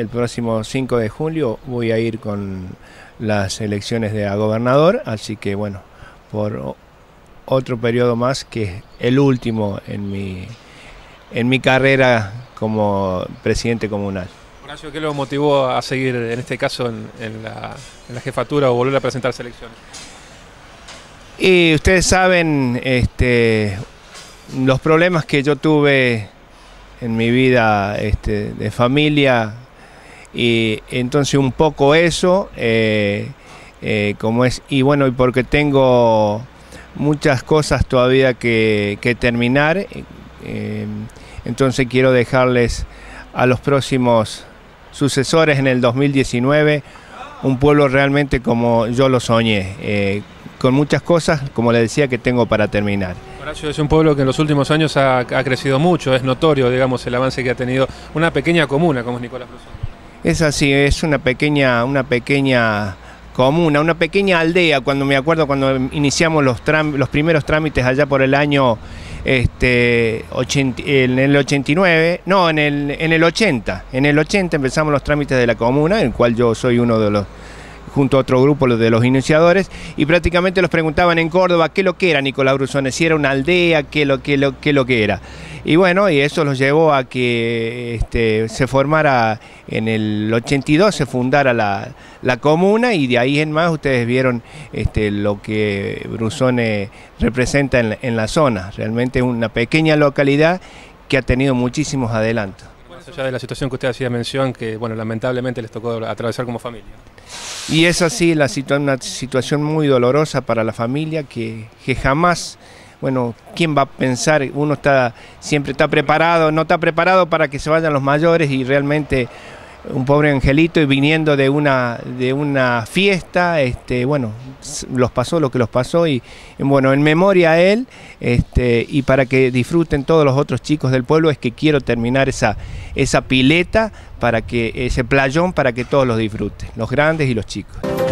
El próximo 5 de julio voy a ir con las elecciones a gobernador, así que bueno, por otro periodo más, que es el último en mi carrera como presidente comunal. Horacio, ¿qué lo motivó a seguir, en este caso, en la jefatura o volver a presentarse elecciones? Y ustedes saben los problemas que yo tuve en mi vida de familia, y entonces un poco eso, como es, y bueno, y porque tengo muchas cosas todavía que terminar, entonces quiero dejarles a los próximos sucesores en el 2019 un pueblo realmente como yo lo soñé, con muchas cosas, como les decía, que tengo para terminar. Horacio, es un pueblo que en los últimos años ha crecido mucho, es notorio, digamos, el avance que ha tenido una pequeña comuna como es Nicolás Brusone. Es así, es una pequeña comuna, una pequeña aldea. Cuando me acuerdo cuando iniciamos los primeros trámites allá por el año en el 89, no, en el 80. En el 80 empezamos los trámites de la comuna, en el cual yo soy uno de los, junto a otro grupo de los iniciadores, y prácticamente los preguntaban en Córdoba qué lo que era Nicolás Brusone, si era una aldea, qué lo que era. Y bueno, y eso los llevó a que se formara, en el 82 se fundara la comuna, y de ahí en más ustedes vieron lo que Brusone representa en la zona. Realmente es una pequeña localidad que ha tenido muchísimos adelantos. Más allá de la situación que usted hacía mención, que bueno, lamentablemente les tocó atravesar como familia. Y es así, una situación muy dolorosa para la familia que jamás, bueno, ¿quién va a pensar? Uno siempre está preparado, no está preparado para que se vayan los mayores, y realmente un pobre angelito, y viniendo de una fiesta, bueno, los pasó lo que los pasó, y bueno, en memoria a él, y para que disfruten todos los otros chicos del pueblo, es que quiero terminar esa pileta, ese playón, para que todos los disfruten, los grandes y los chicos.